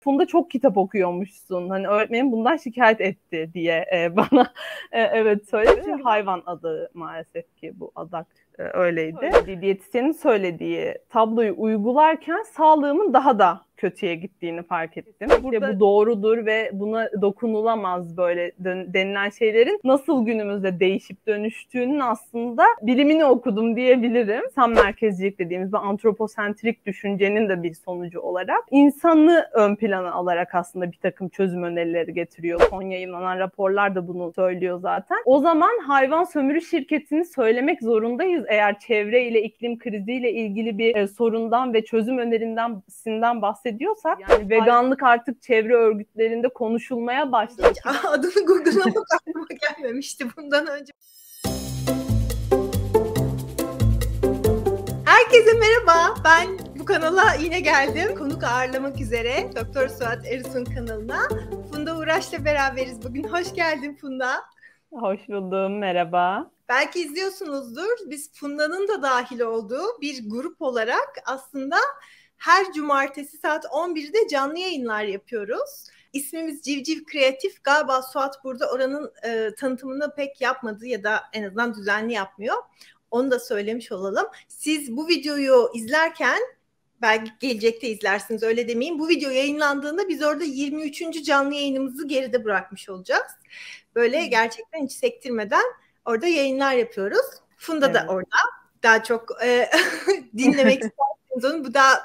Funda çok kitap okuyormuşsun. Hani öğretmenim bundan şikayet etti diye bana evet söyledi. Çünkü hayvan adı maalesef ki bu adak öyleydi. Diyetisyenin söylediği tabloyu uygularken sağlığımın daha da kötüye gittiğini fark ettim. Burada bu doğrudur ve buna dokunulamaz böyle denilen şeylerin nasıl günümüzde değişip dönüştüğünün aslında bilimini okudum diyebilirim. İnsan merkezcilik dediğimiz ve antroposentrik düşüncenin de bir sonucu olarak insanı ön plana alarak aslında bir takım çözüm önerileri getiriyor. Son yayınlanan raporlar da bunu söylüyor zaten. O zaman hayvan sömürü şirketini söylemek zorundayız eğer çevre ile iklim kriziyle ilgili bir sorundan ve çözüm önerinden bahsediyorsak. Yani veganlık artık çevre örgütlerinde konuşulmaya başladı. Adını Google'lamak aklıma gelmemişti bundan önce. Herkese merhaba. Ben bu kanala yine geldim. Konuk ağırlamak üzere Doktor Suat Ersoy'un kanalına. Funda Uğraş'la beraberiz bugün. Hoş geldin Funda. Hoş buldum. Merhaba. Belki izliyorsunuzdur. Biz Funda'nın da dahil olduğu bir grup olarak aslında her cumartesi saat 11'de canlı yayınlar yapıyoruz. İsmimiz Civciv Kreatif. Galiba Suat burada oranın tanıtımını pek yapmadı ya da en azından düzenli yapmıyor. Onu da söylemiş olalım. Siz bu videoyu izlerken, belki gelecekte izlersiniz öyle demeyeyim. Bu video yayınlandığında biz orada 23. canlı yayınımızı geride bırakmış olacağız. Böyle gerçekten hiç sektirmeden orada yayınlar yapıyoruz. Funda da orada. Daha çok dinlemek isterseniz onu. Bu daha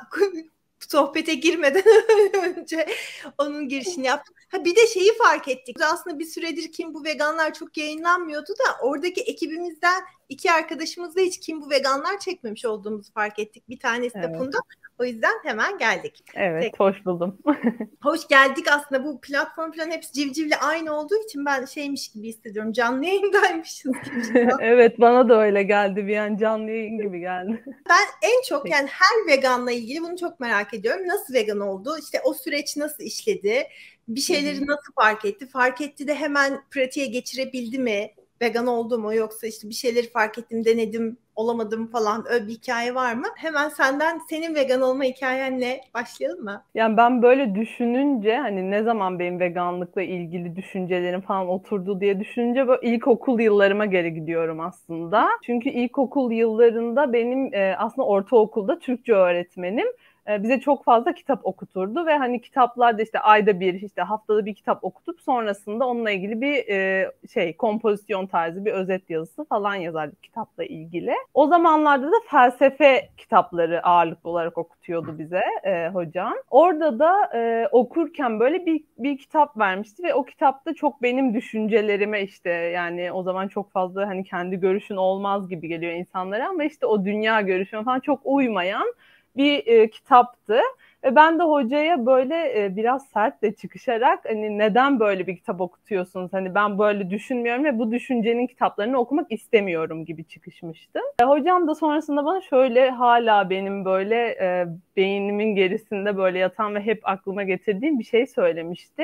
sohbete girmeden önce onun girişini yaptım. Bir de şeyi fark ettik. Aslında bir süredir Kim Bu Veganlar çok yayınlanmıyordu da oradaki ekibimizden 2 arkadaşımız da hiç Kim Bu Veganlar çekmemiş olduğumuzu fark ettik. Bir tanesi de Funda. O yüzden hemen geldik. Evet, hoş buldum. Hoş geldik. Aslında bu platform falan hepsi civcivle aynı olduğu için ben şeymiş gibi hissediyorum. Canlı yayındaymışız gibi. Evet, bana da öyle geldi. Bir an canlı yayın gibi geldi. Ben en çok yani her veganla ilgili bunu çok merak ediyorum. Nasıl vegan oldu? İşte o süreç nasıl işledi? Bir şeyleri nasıl fark etti? Fark etti de hemen pratiğe geçirebildi mi? Vegan oldu mu? Yoksa işte bir şeyleri fark ettim, denedim, olamadım falan, öyle bir hikaye var mı? Hemen senin vegan olma hikayenle başlayalım mı? Yani ben böyle düşününce hani ne zaman benim veganlıkla ilgili düşüncelerim falan oturdu diye düşününce böyle ilkokul yıllarıma geri gidiyorum aslında. Çünkü ilkokul yıllarında benim aslında ortaokulda Türkçe öğretmenim bize çok fazla kitap okuturdu ve hani kitaplarda işte ayda bir, işte haftada bir kitap okutup sonrasında onunla ilgili bir kompozisyon tarzı bir özet yazısı falan yazardık kitapla ilgili. O zamanlarda da felsefe kitapları ağırlıklı olarak okutuyordu bize hocam. Orada da okurken böyle bir kitap vermişti ve o kitapta çok benim düşüncelerime işte yani o zaman çok fazla hani kendi görüşün olmaz gibi geliyor insanlara ama işte o dünya görüşüne falan çok uymayan bir kitaptı. Ve ben de hocaya böyle biraz sert de çıkışarak hani neden böyle bir kitap okutuyorsunuz? Hani ben böyle düşünmüyorum ve bu düşüncenin kitaplarını okumak istemiyorum gibi çıkışmıştım. Hocam da sonrasında bana şöyle hala benim böyle beynimin gerisinde böyle yatan ve hep aklıma getirdiğim bir şey söylemişti.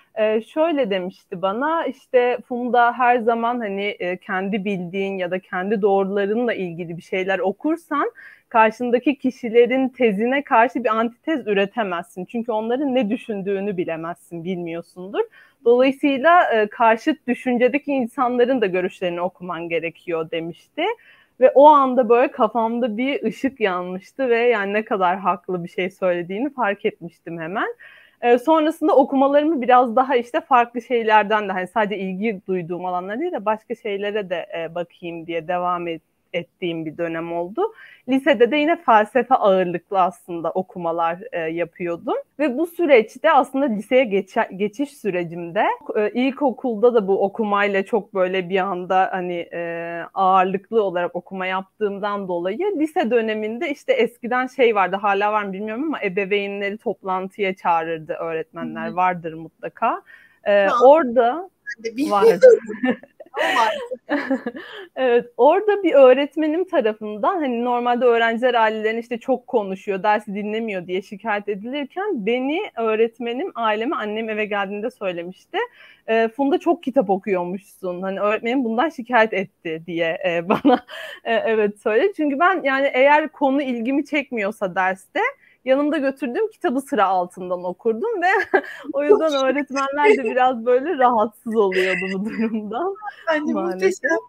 Şöyle demişti bana işte Funda her zaman hani kendi bildiğin ya da kendi doğrularınla ilgili bir şeyler okursan karşındaki kişilerin tezine karşı bir antitez üretemezsin. Çünkü onların ne düşündüğünü bilemezsin, bilmiyorsundur. Dolayısıyla karşıt düşüncedeki insanların da görüşlerini okuman gerekiyor demişti. Ve o anda böyle kafamda bir ışık yanmıştı ve yani ne kadar haklı bir şey söylediğini fark etmiştim hemen. Sonrasında okumalarımı biraz daha işte farklı şeylerden de hani sadece ilgi duyduğum alanlar değil de başka şeylere de bakayım diye devam ettiğim bir dönem oldu. Lisede de yine felsefe ağırlıklı aslında okumalar yapıyordum. Ve bu süreçte aslında liseye geçiş sürecimde ilkokulda da bu okumayla çok böyle bir anda hani ağırlıklı olarak okuma yaptığımdan dolayı lise döneminde işte eskiden şey vardı, hala var mı bilmiyorum ama ebeveynleri toplantıya çağırırdı öğretmenler, vardır mutlaka. Orada vardı. Evet, orada bir öğretmenim tarafından hani normalde öğrenciler ailelerine işte çok konuşuyor, dersi dinlemiyor diye şikayet edilirken beni öğretmenim aileme annem eve geldiğinde söylemişti. Funda çok kitap okuyormuşsun. Hani öğretmenim bundan şikayet etti diye bana evet söyledi. Çünkü ben yani eğer konu ilgimi çekmiyorsa derste yanımda götürdüğüm kitabı sıra altından okurdum ve o yüzden öğretmenler de biraz böyle rahatsız oluyordu bu durumdan Bence maalesef. muhteşem.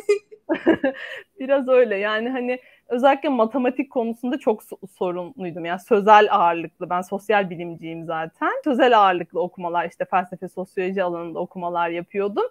Biraz öyle yani hani özellikle matematik konusunda çok sorumluydum. Yani sözel ağırlıklı, ben sosyal bilimciyim zaten. Sözel ağırlıklı okumalar, işte felsefe, sosyoloji alanında okumalar yapıyordum.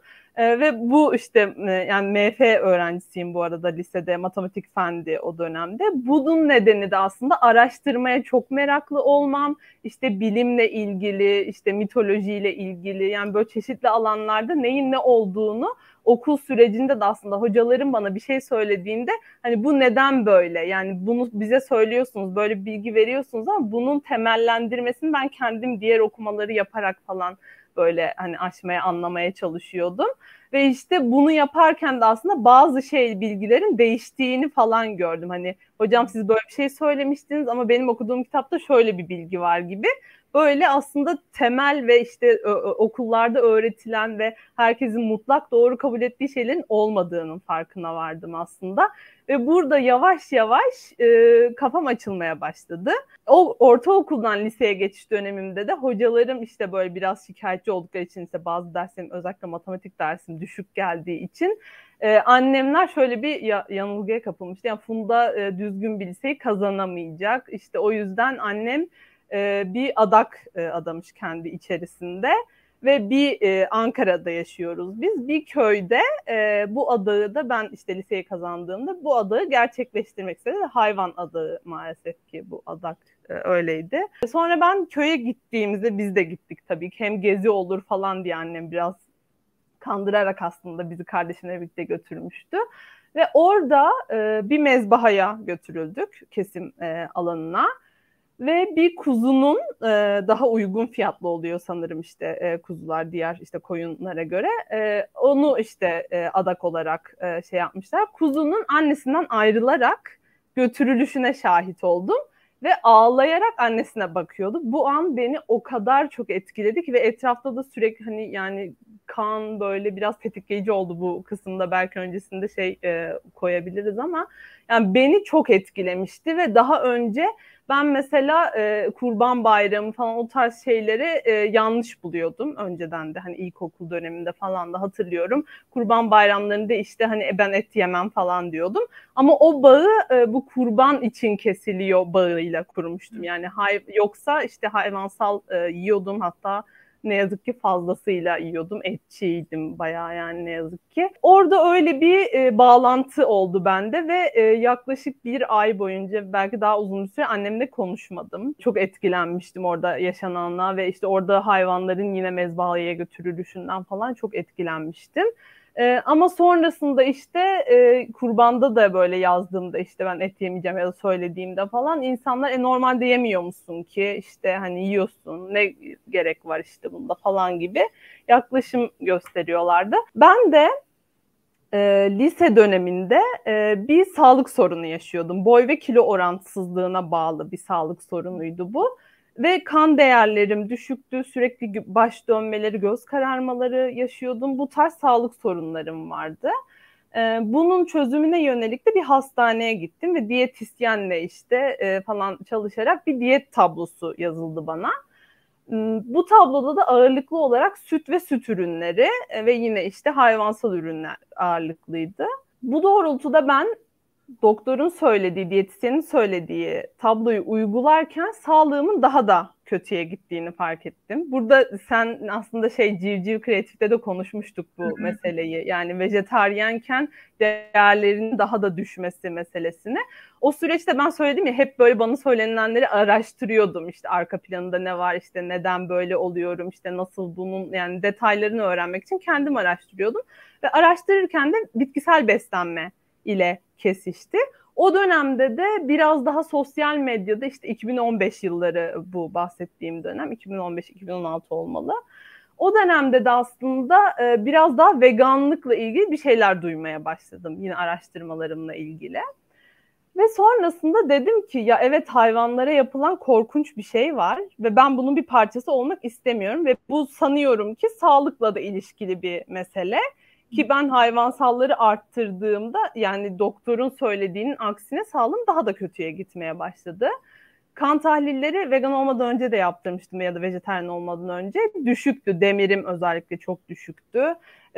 Ve bu işte yani MF öğrencisiyim bu arada, lisede matematik fendi o dönemde. Bunun nedeni de aslında araştırmaya çok meraklı olmam, işte bilimle ilgili, işte mitolojiyle ilgili, yani böyle çeşitli alanlarda neyin ne olduğunu okul sürecinde de aslında hocalarım bana bir şey söylediğinde hani bu neden böyle, yani bunu bize söylüyorsunuz, böyle bir bilgi veriyorsunuz ama bunun temellendirmesini ben kendim diğer okumaları yaparak falan böyle hani aşmaya, anlamaya çalışıyordum. Ve işte bunu yaparken de aslında bazı bilgilerin değiştiğini falan gördüm. Hani hocam siz böyle bir şey söylemiştiniz ama benim okuduğum kitapta şöyle bir bilgi var gibi. Böyle aslında temel ve işte okullarda öğretilen ve herkesin mutlak doğru kabul ettiği şeylerin olmadığının farkına vardım aslında. Ve burada yavaş yavaş kafam açılmaya başladı. O ortaokuldan liseye geçiş dönemimde de hocalarım işte böyle biraz şikayetçi oldukları için, işte bazı derslerim, özellikle matematik dersim düşük geldiği için annemler şöyle bir yanılgıya kapılmıştı. Yani Funda düzgün bir liseyi kazanamayacak. İşte o yüzden annem bir adak adamış kendi içerisinde ve bir Ankara'da yaşıyoruz biz. Bir köyde bu adağı da ben işte liseyi kazandığımda bu adağı gerçekleştirmek istedi. Hayvan adağı maalesef ki bu adak öyleydi. Sonra ben köye gittiğimizde biz de gittik tabii ki. Hem gezi olur falan diye annem biraz kandırarak aslında bizi kardeşimle birlikte götürmüştü. Ve orada bir mezbahaya götürüldük, kesim alanına. Ve bir kuzunun daha uygun fiyatlı oluyor sanırım işte kuzular diğer işte koyunlara göre. Onu işte adak olarak şey yapmışlar. Kuzunun annesinden ayrılarak götürülüşüne şahit oldum. Ve ağlayarak annesine bakıyordu. Bu an beni o kadar çok etkiledi ki ve etrafta da sürekli hani yani kan böyle biraz tetikleyici oldu bu kısımda. Belki öncesinde koyabiliriz ama yani beni çok etkilemişti ve daha önce ben mesela Kurban Bayramı falan o tarz şeyleri yanlış buluyordum önceden de, hani ilkokul döneminde falan da hatırlıyorum. Kurban bayramlarında işte hani ben et yemem falan diyordum. Ama o bağı bu kurban için kesiliyor bağıyla kurmuştum. Yani yoksa işte hayvansal yiyordum, hatta ne yazık ki fazlasıyla yiyordum. Etçiydim bayağı yani, ne yazık ki. Orada öyle bir bağlantı oldu bende ve yaklaşık bir ay boyunca, belki daha uzun bir süre annemle konuşmadım. Çok etkilenmiştim orada yaşananla ve işte orada hayvanların yine mezbahaya götürülüşünden falan çok etkilenmiştim. Ama sonrasında işte kurbanda da böyle yazdığımda işte ben et yemeyeceğim ya da söylediğimde falan insanlar normalde yemiyor musun ki, işte hani yiyorsun, ne gerek var işte bunda falan gibi yaklaşım gösteriyorlardı. Ben de lise döneminde bir sağlık sorunu yaşıyordum. Boy ve kilo orantısızlığına bağlı bir sağlık sorunuydu bu. Ve kan değerlerim düşüktü, sürekli baş dönmeleri, göz kararmaları yaşıyordum. Bu tarz sağlık sorunlarım vardı. Bunun çözümüne yönelik de bir hastaneye gittim ve diyetisyenle işte falan çalışarak bir diyet tablosu yazıldı bana. Bu tabloda da ağırlıklı olarak süt ve süt ürünleri ve yine işte hayvansal ürünler ağırlıklıydı. Bu doğrultuda ben doktorun söylediği, diyetisyenin söylediği tabloyu uygularken sağlığımın daha da kötüye gittiğini fark ettim. Burada sen aslında Civciv Kreatif'te de konuşmuştuk bu meseleyi. Yani vejetaryenken değerlerinin daha da düşmesi meselesini. O süreçte ben söyledim ya, hep böyle bana söylenenleri araştırıyordum. İşte arka planında ne var, işte neden böyle oluyorum, işte nasıl bunun yani detaylarını öğrenmek için kendim araştırıyordum. Ve araştırırken de bitkisel beslenme ile kesişti. O dönemde de biraz daha sosyal medyada işte 2015 yılları bu bahsettiğim dönem, 2015-2016 olmalı. O dönemde de aslında biraz daha veganlıkla ilgili bir şeyler duymaya başladım yine araştırmalarımla ilgili. Ve sonrasında dedim ki ya evet, hayvanlara yapılan korkunç bir şey var ve ben bunun bir parçası olmak istemiyorum ve bu sanıyorum ki sağlıkla da ilişkili bir mesele. Ki ben hayvansalları arttırdığımda yani doktorun söylediğinin aksine sağlığım daha da kötüye gitmeye başladı. kan tahlilleri vegan olmadan önce de yaptırmıştım ya da vejetaryen olmadan önce. Düşüktü. Demirim özellikle çok düşüktü.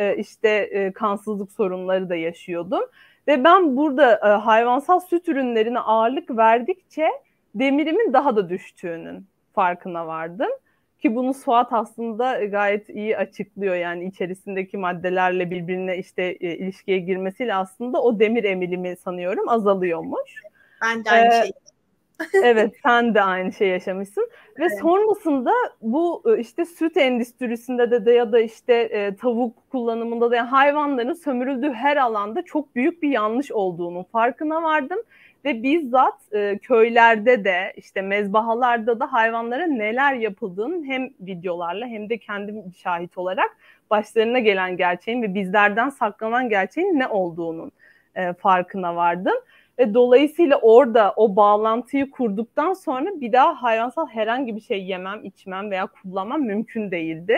Kansızlık sorunları da yaşıyordum. Ve ben burada hayvansal süt ürünlerine ağırlık verdikçe demirimin daha da düştüğünün farkına vardım. Ki bunu Suat aslında gayet iyi açıklıyor. Yani içerisindeki maddelerle birbirine ilişkiye girmesiyle aslında o demir emilimi sanıyorum azalıyormuş. Ben de aynı şeyi. Evet, sen de aynı şey yaşamışsın. Ve sonrasında bu süt endüstrisinde de ya da tavuk kullanımında da, yani hayvanların sömürüldüğü her alanda çok büyük bir yanlış olduğunun farkına vardım. Ve bizzat köylerde de mezbahalarda da hayvanlara neler yapıldığını hem videolarla hem de kendim şahit olarak başlarına gelen gerçeğin ve bizlerden saklanan gerçeğin ne olduğunun farkına vardım. Dolayısıyla orada o bağlantıyı kurduktan sonra bir daha hayvansal herhangi bir şey yemem, içmem veya kullanmam mümkün değildi.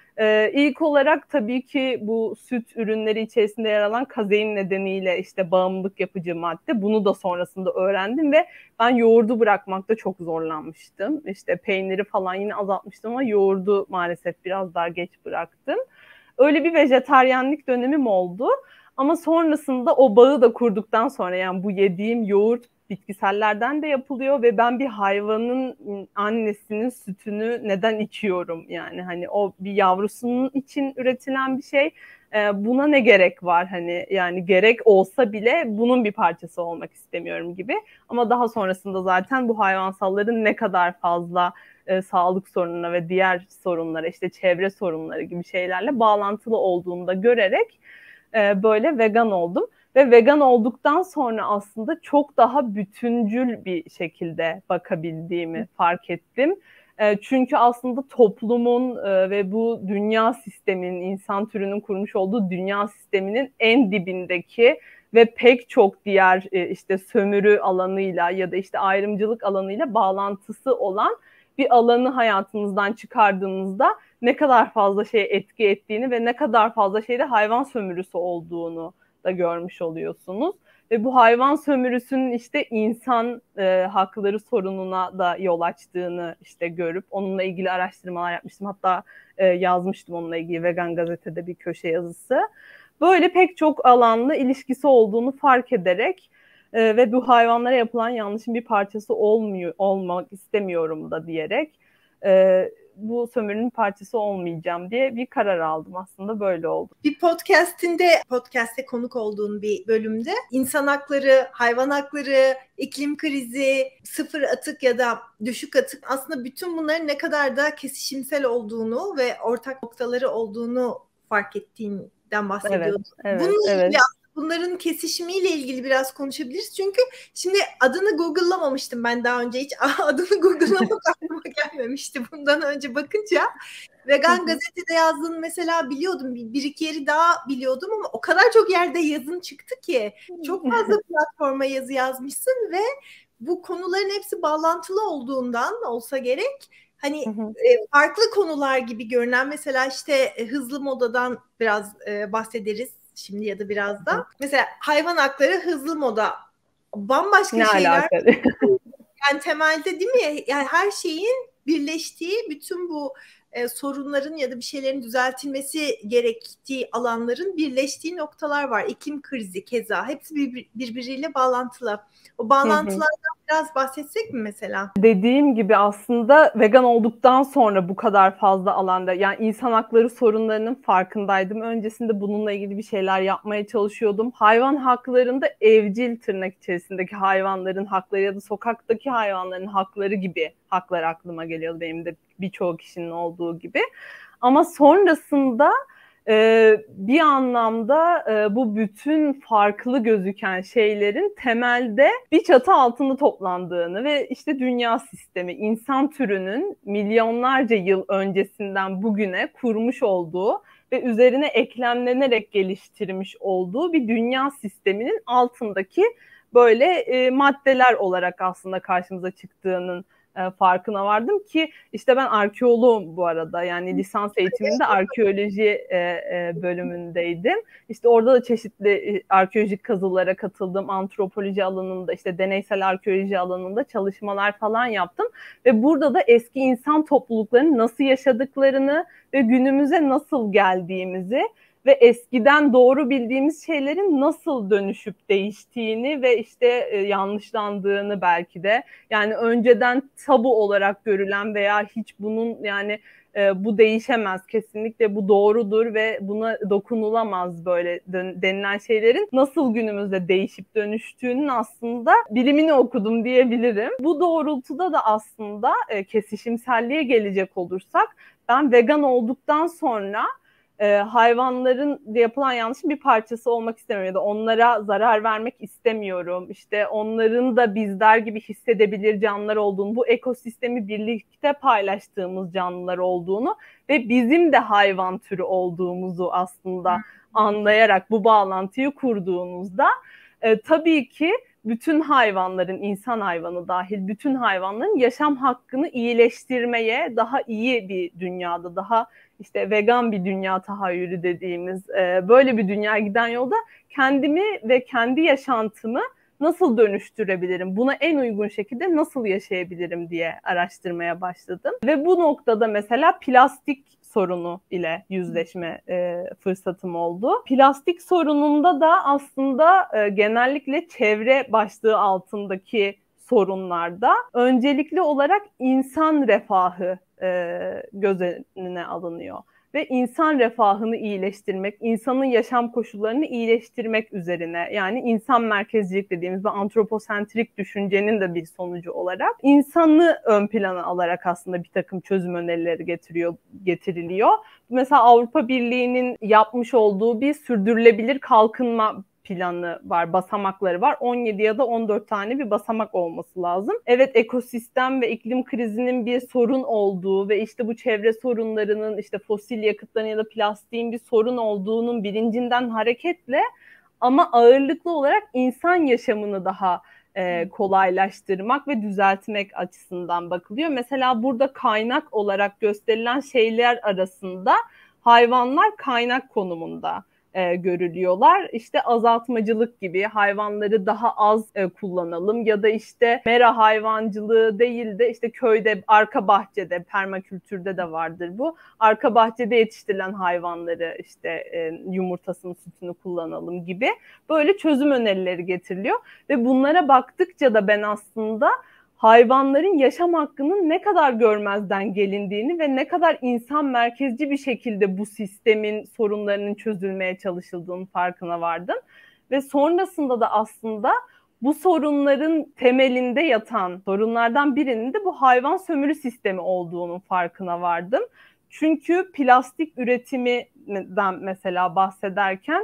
İlk olarak tabii ki bu süt ürünleri içerisinde yer alan kazein nedeniyle bağımlılık yapıcı madde. Bunu da sonrasında öğrendim ve ben yoğurdu bırakmakta çok zorlanmıştım. Peyniri falan yine azaltmıştım ama yoğurdu maalesef biraz daha geç bıraktım. Öyle bir vejetaryenlik dönemim oldu. Ama sonrasında o bağı da kurduktan sonra, yani bu yediğim yoğurt bitkisellerden de yapılıyor ve ben bir hayvanın annesinin sütünü neden içiyorum? Yani hani o bir yavrusunun için üretilen bir şey. Buna ne gerek var? Hani yani gerek olsa bile bunun bir parçası olmak istemiyorum gibi. Ama daha sonrasında zaten bu hayvansalların ne kadar fazla sağlık sorununa ve diğer sorunlara, çevre sorunları gibi şeylerle bağlantılı olduğunu da görerek böyle vegan oldum. Ve vegan olduktan sonra aslında çok daha bütüncül bir şekilde bakabildiğimi fark ettim. Çünkü aslında toplumun ve bu dünya sisteminin, insan türünün kurmuş olduğu dünya sisteminin en dibindeki ve pek çok diğer sömürü alanıyla ya da ayrımcılık alanıyla bağlantısı olan bir alanı hayatınızdan çıkardığınızda ne kadar fazla şeye etki ettiğini ve ne kadar fazla şeyde hayvan sömürüsü olduğunu da görmüş oluyorsunuz. Ve bu hayvan sömürüsünün insan hakları sorununa da yol açtığını görüp onunla ilgili araştırmalar yapmıştım. Hatta yazmıştım onunla ilgili Vegan Gazete'de bir köşe yazısı. Böyle pek çok alanla ilişkisi olduğunu fark ederek ve bu hayvanlara yapılan yanlışın bir parçası olmak istemiyorum da diyerek bu sömürünün parçası olmayacağım diye bir karar aldım. Aslında böyle oldu. Bir podcast'te konuk olduğun bir bölümde insan hakları, hayvan hakları, iklim krizi, sıfır atık ya da düşük atık, aslında bütün bunların ne kadar da kesişimsel olduğunu ve ortak noktaları olduğunu fark ettiğinden bahsediyordun. Evet. Bunların kesişimiyle ilgili biraz konuşabiliriz. Çünkü şimdi adını Google'lamamıştım ben daha önce. Hiç adını Google'lamak aklıma gelmemişti bundan önce bakınca. Vegan Gazete'de yazdığını mesela biliyordum. Bir iki yeri daha biliyordum ama o kadar çok yerde yazın çıktı ki. Çok fazla platforma yazı yazmışsın ve bu konuların hepsi bağlantılı olduğundan olsa gerek. Hani farklı konular gibi görünen, mesela hızlı modadan biraz bahsederiz şimdi ya da birazdan. Mesela hayvan hakları, hızlı moda, bambaşka ne şeyler. Alakalı? Yani temelde değil mi? Yani her şeyin birleştiği, bütün bu sorunların ya da bir şeylerin düzeltilmesi gerektiği alanların birleştiği noktalar var. İklim krizi keza. Hepsi birbiriyle bağlantılı. O bağlantılardan biraz bahsetsek mi mesela? Dediğim gibi aslında vegan olduktan sonra bu kadar fazla alanda, yani insan hakları sorunlarının farkındaydım. Öncesinde bununla ilgili bir şeyler yapmaya çalışıyordum. Hayvan haklarında evcil tırnak içerisindeki hayvanların hakları ya da sokaktaki hayvanların hakları gibi haklar aklıma geliyordu, benim de birçok kişinin olduğu gibi. Ama sonrasında bir anlamda bu bütün farklı gözüken şeylerin temelde bir çatı altında toplandığını ve dünya sistemi, insan türünün milyonlarca yıl öncesinden bugüne kurmuş olduğu ve üzerine eklemlenerek geliştirmiş olduğu bir dünya sisteminin altındaki böyle maddeler olarak aslında karşımıza çıktığının farkına vardım ki işte ben arkeoloğum bu arada. Yani lisans eğitiminde arkeoloji bölümündeydim. İşte orada da çeşitli arkeolojik kazılara katıldım. Antropoloji alanında, işte deneysel arkeoloji alanında çalışmalar falan yaptım. Ve burada da eski insan topluluklarının nasıl yaşadıklarını ve günümüze nasıl geldiğimizi ve eskiden doğru bildiğimiz şeylerin nasıl dönüşüp değiştiğini ve işte yanlışlandığını belki de, yani önceden tabu olarak görülen veya hiç bunun yani bu değişemez, kesinlikle bu doğrudur ve buna dokunulamaz böyle denilen şeylerin nasıl günümüzde değişip dönüştüğünün aslında bilimini okudum diyebilirim. Bu doğrultuda da aslında kesişimselliğe gelecek olursak, ben vegan olduktan sonra hayvanların yapılan yanlışın bir parçası olmak istemiyorum ya da onlara zarar vermek istemiyorum. İşte onların da bizler gibi hissedebilir canlılar olduğunu, bu ekosistemi birlikte paylaştığımız canlılar olduğunu ve bizim de hayvan türü olduğumuzu aslında anlayarak bu bağlantıyı kurduğunuzda tabii ki bütün hayvanların, insan hayvanı dahil bütün hayvanların yaşam hakkını iyileştirmeye, daha iyi bir dünyada, daha işte vegan bir dünya tahayyülü dediğimiz böyle bir dünya giden yolda kendimi ve kendi yaşantımı nasıl dönüştürebilirim? Buna en uygun şekilde nasıl yaşayabilirim diye araştırmaya başladım. Ve bu noktada mesela plastik sorunu ile yüzleşme fırsatım oldu. Plastik sorununda da aslında genellikle çevre başlığı altındaki sorunlarda öncelikli olarak insan refahı göz önüne alınıyor. Ve insan refahını iyileştirmek, insanın yaşam koşullarını iyileştirmek üzerine, yani insan merkezcilik dediğimiz ve antroposentrik düşüncenin de bir sonucu olarak insanı ön plana alarak aslında bir takım çözüm önerileri getiriliyor. Mesela Avrupa Birliği'nin yapmış olduğu bir sürdürülebilir kalkınma planı var, basamakları var. 17 ya da 14 tane bir basamak olması lazım. Evet, ekosistem ve iklim krizinin bir sorun olduğu ve işte bu çevre sorunlarının, işte fosil yakıtların ya da plastiğin bir sorun olduğunun bilincinden hareketle ama ağırlıklı olarak insan yaşamını daha kolaylaştırmak ve düzeltmek açısından bakılıyor. Mesela burada kaynak olarak gösterilen şeyler arasında hayvanlar kaynak konumunda görülüyorlar. İşte azaltmacılık gibi, hayvanları daha az kullanalım ya da işte mera hayvancılığı değil de işte köyde, arka bahçede, permakültürde de vardır bu. Arka bahçede yetiştirilen hayvanları işte yumurtasını, sütünü kullanalım gibi böyle çözüm önerileri getiriliyor ve bunlara baktıkça da ben aslında hayvanların yaşam hakkının ne kadar görmezden gelindiğini ve ne kadar insan merkezci bir şekilde bu sistemin sorunlarının çözülmeye çalışıldığının farkına vardım. Ve sonrasında da aslında bu sorunların temelinde yatan sorunlardan birinin de bu hayvan sömürü sistemi olduğunun farkına vardım. Çünkü plastik üretiminden mesela bahsederken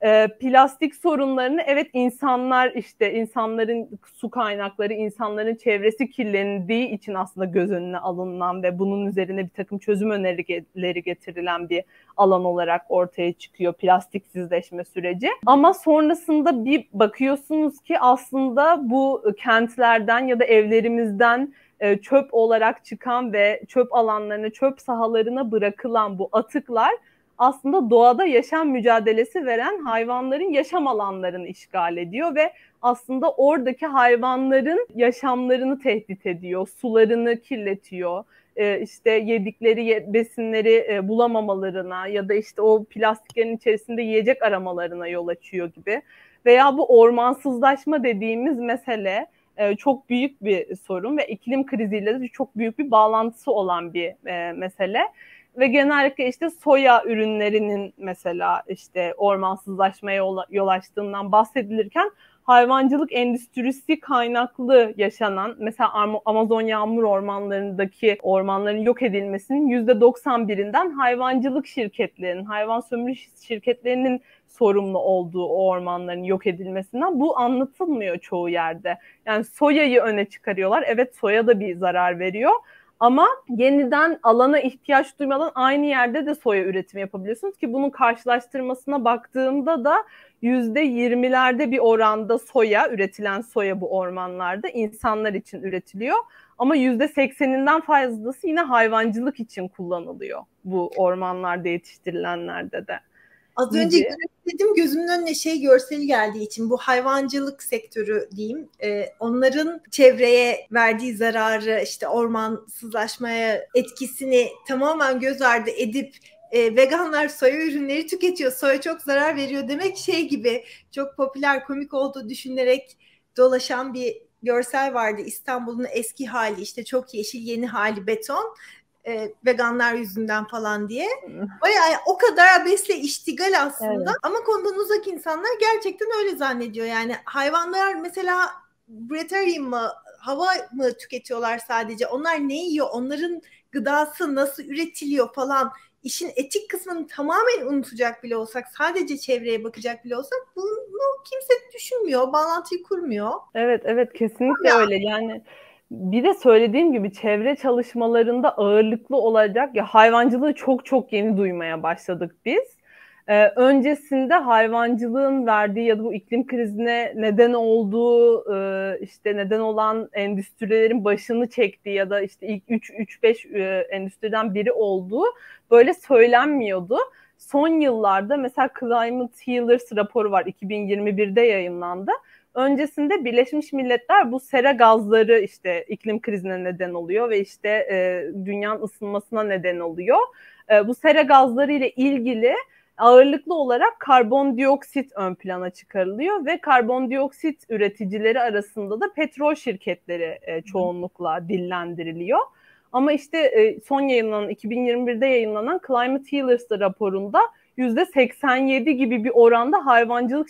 plastik sorunlarını, evet, insanlar, işte insanların su kaynakları, insanların çevresi kirlendiği için aslında göz önüne alınan ve bunun üzerine bir takım çözüm önerileri getirilen bir alan olarak ortaya çıkıyor plastiksizleşme süreci. Ama sonrasında bir bakıyorsunuz ki aslında bu kentlerden ya da evlerimizden çöp olarak çıkan ve çöp alanlarına, çöp sahalarına bırakılan bu atıklar aslında doğada yaşam mücadelesi veren hayvanların yaşam alanlarını işgal ediyor ve aslında oradaki hayvanların yaşamlarını tehdit ediyor, sularını kirletiyor, işte yedikleri besinleri bulamamalarına ya da işte o plastiklerin içerisinde yiyecek aramalarına yol açıyor gibi. Veya bu ormansızlaşma dediğimiz mesele çok büyük bir sorun ve iklim kriziyle de çok büyük bir bağlantısı olan bir mesele. Ve genellikle işte soya ürünlerinin mesela işte ormansızlaşmaya yol açtığından bahsedilirken hayvancılık endüstrisi kaynaklı yaşanan, mesela Amazon yağmur ormanlarındaki ormanların yok edilmesinin %91'inden hayvancılık şirketlerinin, hayvan sömürü şirketlerinin sorumlu olduğu o ormanların yok edilmesinden, bu anlatılmıyor çoğu yerde. Yani soyayı öne çıkarıyorlar. Evet, soya da bir zarar veriyor. Ama yeniden alana ihtiyaç duymadan aynı yerde de soya üretimi yapabiliyorsunuz ki bunun karşılaştırmasına baktığımda da %20'lerde bir oranda soya, üretilen soya bu ormanlarda insanlar için üretiliyor. Ama %80'inden fazlası yine hayvancılık için kullanılıyor bu ormanlarda yetiştirilenlerde de Az önce gibi. dedim, gözümün önüne şey görseli geldiği için, bu hayvancılık sektörü diyeyim, onların çevreye verdiği zararı, işte ormansızlaşmaya etkisini tamamen göz ardı edip veganlar soya ürünleri tüketiyor, soya çok zarar veriyor demek şey gibi, çok popüler, komik olduğu düşünülerek dolaşan bir görsel vardı. İstanbul'un eski hali, işte çok yeşil, yeni hali beton, veganlar yüzünden falan diye. Bayağı o kadar abesle iştigal aslında. Evet. Ama konudan uzak insanlar gerçekten öyle zannediyor. Yani hayvanlar mesela breatharian mı, hava mı tüketiyorlar sadece? Onlar ne yiyor? Onların gıdası nasıl üretiliyor falan. İşin etik kısmını tamamen unutacak bile olsak, sadece çevreye bakacak bile olsak, bunu kimse düşünmüyor, bağlantıyı kurmuyor. Evet, evet, kesinlikle öyle. Yani bir de söylediğim gibi çevre çalışmalarında ağırlıklı olacak ya, hayvancılığı çok çok yeni duymaya başladık biz. Öncesinde hayvancılığın verdiği ya da bu iklim krizine neden olduğu, işte neden olan endüstrilerin başını çektiği ya da işte ilk 3-5 endüstriden biri olduğu böyle söylenmiyordu. Son yıllarda mesela Climate Healers raporu var, 2021'de yayınlandı. Öncesinde Birleşmiş Milletler bu sera gazları işte iklim krizine neden oluyor ve işte dünyanın ısınmasına neden oluyor. Bu sera gazları ile ilgili ağırlıklı olarak karbondioksit ön plana çıkarılıyor ve karbondioksit üreticileri arasında da petrol şirketleri çoğunlukla dillendiriliyor. Ama işte son yayınlanan 2021'de yayınlanan Climate Healers raporunda %87 gibi bir oranda hayvancılık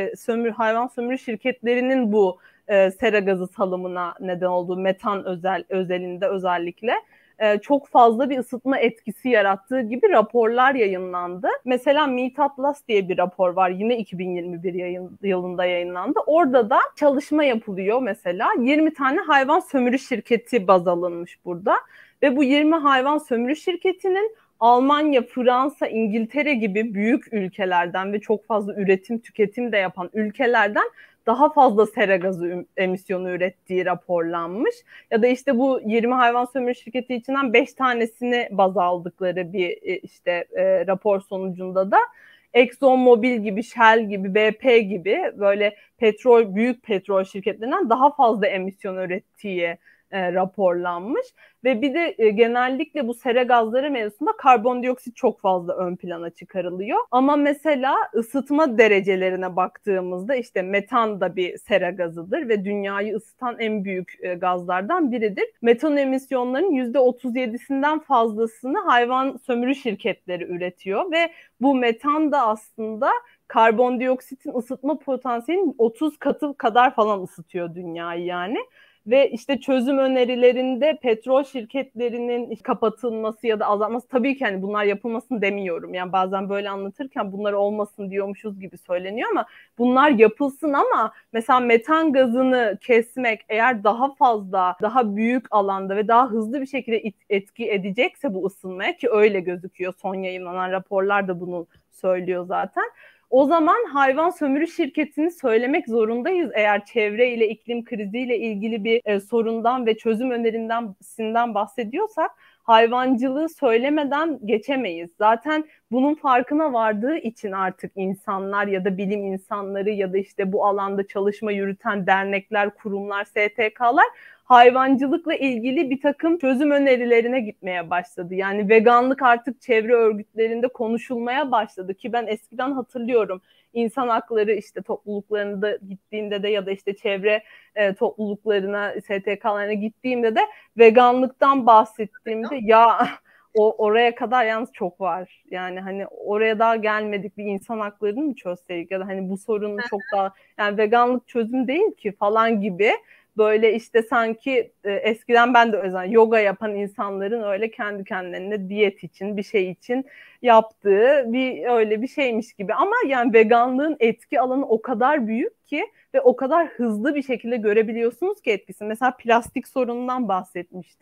hayvan sömürü şirketlerinin bu sera gazı salımına neden olduğu, metan özelinde özellikle çok fazla bir ısıtma etkisi yarattığı gibi raporlar yayınlandı. Mesela Meat Atlas diye bir rapor var. Yine 2021 yılında yayınlandı. Orada da çalışma yapılıyor mesela. 20 tane hayvan sömürü şirketi baz alınmış burada. Ve bu 20 hayvan sömürü şirketinin Almanya, Fransa, İngiltere gibi büyük ülkelerden ve çok fazla üretim, tüketim de yapan ülkelerden daha fazla sera gazı emisyonu ürettiği raporlanmış. Ya da işte bu 20 hayvan sömürü şirketi içinden 5 tanesini baz aldıkları bir işte rapor sonucunda da ExxonMobil gibi, Shell gibi, BP gibi böyle büyük petrol şirketlerinden daha fazla emisyon ürettiği raporlanmış. Ve bir de genellikle bu sera gazları mevzusunda karbondioksit çok fazla ön plana çıkarılıyor. Ama mesela ısıtma derecelerine baktığımızda işte metan da bir sera gazıdır ve dünyayı ısıtan en büyük gazlardan biridir. Metan emisyonlarının %37'sinden fazlasını hayvan sömürü şirketleri üretiyor ve bu metan da aslında karbondioksitin ısıtma potansiyelinin 30 katı kadar falan ısıtıyor dünyayı yani. Ve işte çözüm önerilerinde petrol şirketlerinin kapatılması ya da azaltması, tabii ki hani bunlar yapılmasın demiyorum. Yani bazen böyle anlatırken bunlar olmasın diyormuşuz gibi söyleniyor ama bunlar yapılsın, ama mesela metan gazını kesmek eğer daha fazla, daha büyük alanda ve daha hızlı bir şekilde etki edecekse bu ısınmaya, ki öyle gözüküyor, son yayınlanan raporlar da bunu söylüyor zaten. O zaman hayvan sömürü şirketini söylemek zorundayız eğer çevre ile iklim kriziyle ilgili bir sorundan ve çözüm önerisinden bahsediyorsak. Hayvancılığı söylemeden geçemeyiz. Zaten bunun farkına vardığı için artık insanlar ya da bilim insanları ya da işte bu alanda çalışma yürüten dernekler, kurumlar, STK'lar hayvancılıkla ilgili bir takım çözüm önerilerine gitmeye başladı. Yani veganlık artık çevre örgütlerinde konuşulmaya başladı ki ben eskiden hatırlıyorum, insan hakları işte topluluklarında gittiğimde de ya da işte çevre topluluklarına, STK'larına gittiğimde de veganlıktan bahsettiğimde ya oraya kadar yalnız çok var. Yani hani oraya daha gelmedik, bir insan haklarını mı çözseydik ya da hani bu sorunun çok daha, yani veganlık çözüm değil ki falan gibi. Böyle işte sanki eskiden ben de özel yoga yapan insanların öyle kendi kendilerine diyet için bir şey için yaptığı bir öyle bir şeymiş gibi. Ama yani veganlığın etki alanı o kadar büyük ki ve o kadar hızlı bir şekilde görebiliyorsunuz ki etkisini. Mesela plastik sorunundan bahsetmiştim.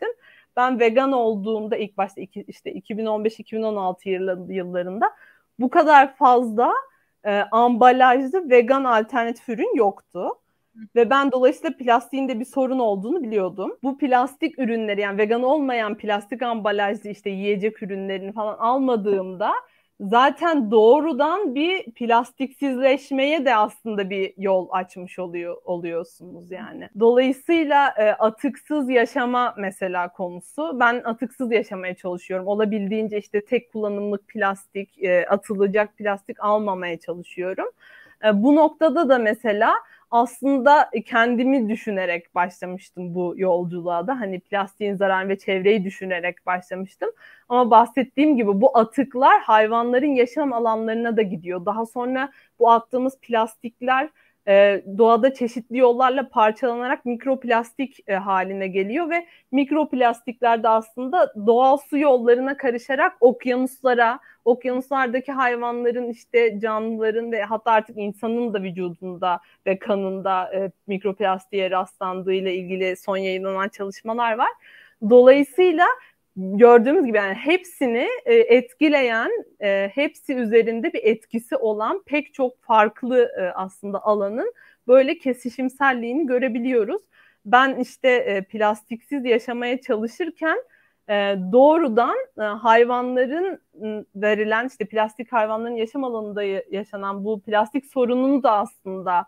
ben vegan olduğumda ilk başta işte 2015-2016 yıllarında bu kadar fazla ambalajlı vegan alternatif ürün yoktu. Ve ben dolayısıyla plastiğin de bir sorun olduğunu biliyordum. Bu plastik ürünleri, yani vegan olmayan plastik ambalajlı işte yiyecek ürünlerini falan almadığımda zaten doğrudan bir plastiksizleşmeye de aslında bir yol açmış oluyorsunuz yani. Dolayısıyla atıksız yaşama mesela konusu. Ben atıksız yaşamaya çalışıyorum. Olabildiğince işte tek kullanımlık plastik, atılacak plastik almamaya çalışıyorum. Bu noktada da mesela aslında kendimi düşünerek başlamıştım bu yolculuğa da. Hani plastiğin zararı ve çevreyi düşünerek başlamıştım. Ama bahsettiğim gibi bu atıklar hayvanların yaşam alanlarına da gidiyor. Daha sonra bu attığımız plastikler doğada çeşitli yollarla parçalanarak mikroplastik haline geliyor ve mikroplastikler de aslında doğal su yollarına karışarak okyanuslardaki hayvanların, işte canlıların ve hatta artık insanın da vücudunda ve kanında mikroplastiğe rastlandığı ile ilgili son yayınlanan çalışmalar var. Dolayısıyla gördüğümüz gibi yani hepsini etkileyen, hepsi üzerinde bir etkisi olan pek çok farklı aslında alanın böyle kesişimselliğini görebiliyoruz. Ben işte plastiksiz yaşamaya çalışırken doğrudan hayvanların verilen, işte plastik hayvanların yaşam alanında yaşanan bu plastik sorununu da aslında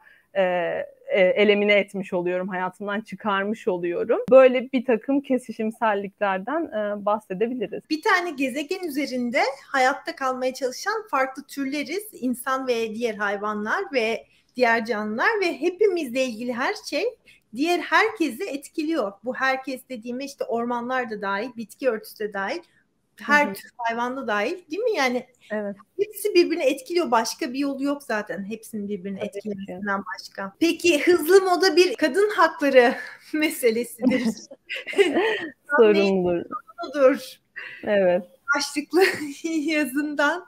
elimine etmiş oluyorum, hayatımdan çıkarmış oluyorum. Böyle bir takım kesişimselliklerden bahsedebiliriz. Bir tane gezegen üzerinde hayatta kalmaya çalışan farklı türleriz. İnsan ve diğer hayvanlar ve diğer canlılar ve hepimizle ilgili her şey diğer herkesi etkiliyor. Bu herkes dediğime işte ormanlar da dahil, bitki örtüsü de dahil, her tür hayvanda dahil, değil mi? Yani evet. Hepsi birbirini etkiliyor. Başka bir yolu yok zaten. Hepsinin birbirini etkilemesinden başka. Peki hızlı moda bir kadın hakları meselesidir. Sorumludur. Evet. Başlıklı yazından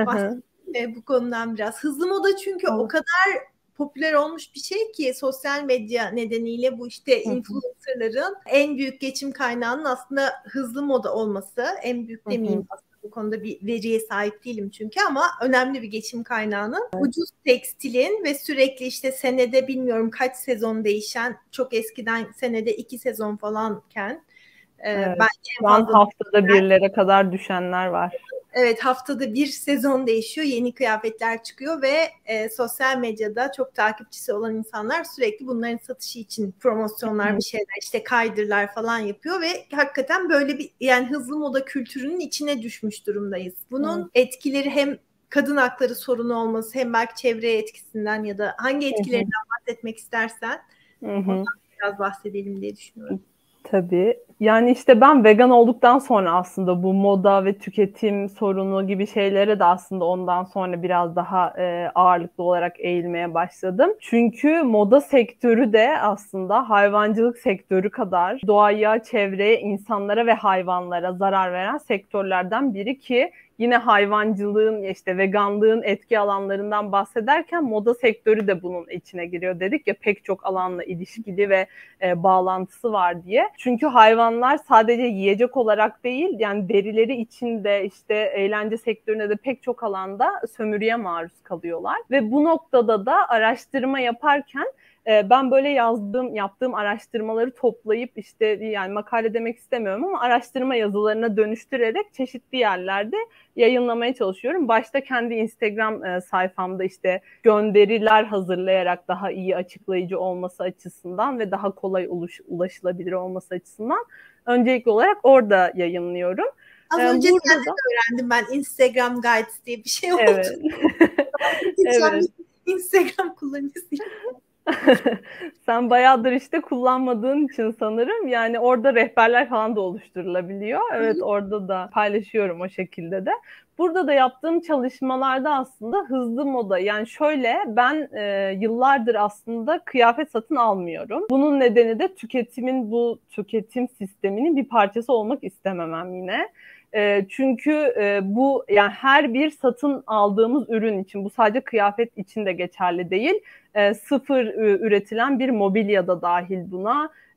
bu konudan biraz. Hızlı moda çünkü o kadar popüler olmuş bir şey ki sosyal medya nedeniyle bu işte influencerların en büyük geçim kaynağının aslında hızlı moda olması. En büyük demeyeyim aslında, bu konuda bir veriye sahip değilim çünkü, ama önemli bir geçim kaynağının. Ucuz tekstilin ve sürekli işte senede bilmiyorum kaç sezon değişen, çok eskiden senede 2 sezon falanken evet. Şu an haftada birlere kadar düşenler var. Evet, haftada bir sezon değişiyor, yeni kıyafetler çıkıyor ve sosyal medyada çok takipçisi olan insanlar sürekli bunların satışı için promosyonlar, bir şeyler işte kaydırlar falan yapıyor ve hakikaten böyle bir, yani hızlı moda kültürünün içine düşmüş durumdayız. Bunun etkileri hem kadın hakları sorunu olması, hem belki çevreye etkisinden ya da hangi etkilerinden bahsetmek istersen ondan biraz bahsedelim diye düşünüyorum. Tabii. Yani işte ben vegan olduktan sonra aslında bu moda ve tüketim sorunu gibi şeylere de aslında ondan sonra biraz daha ağırlıklı olarak eğilmeye başladım. Çünkü moda sektörü de aslında hayvancılık sektörü kadar doğaya, çevreye, insanlara ve hayvanlara zarar veren sektörlerden biri ki yine hayvancılığın, işte veganlığın etki alanlarından bahsederken moda sektörü de bunun içine giriyor. Dedik ya, pek çok alanla ilişkili ve bağlantısı var diye. Çünkü hayvanlar sadece yiyecek olarak değil, yani derileri için de işte eğlence sektöründe de pek çok alanda sömürüye maruz kalıyorlar. Ve bu noktada da araştırma yaparken ben böyle yaptığım araştırmaları toplayıp işte, yani makale demek istemiyorum ama araştırma yazılarına dönüştürerek çeşitli yerlerde yayınlamaya çalışıyorum. Başta kendi Instagram sayfamda işte gönderiler hazırlayarak daha iyi açıklayıcı olması açısından ve daha kolay ulaşılabilir olması açısından öncelikli olarak orada yayınlıyorum. Az önce senden de öğrendim ben, Instagram Guides diye bir şey oldu. Evet. Evet. Instagram kullanıcısıyım. Sen bayağıdır işte kullanmadığın için sanırım, yani orada rehberler falan da oluşturulabiliyor. Evet, orada da paylaşıyorum o şekilde de. Burada da yaptığım çalışmalarda aslında hızlı moda, yani şöyle, ben yıllardır aslında kıyafet satın almıyorum. Bunun nedeni de bu tüketim sisteminin bir parçası olmak istememem yine. Çünkü bu, yani her bir satın aldığımız ürün için, bu sadece kıyafet için de geçerli değil. Sıfır üretilen bir mobilya da dahil buna.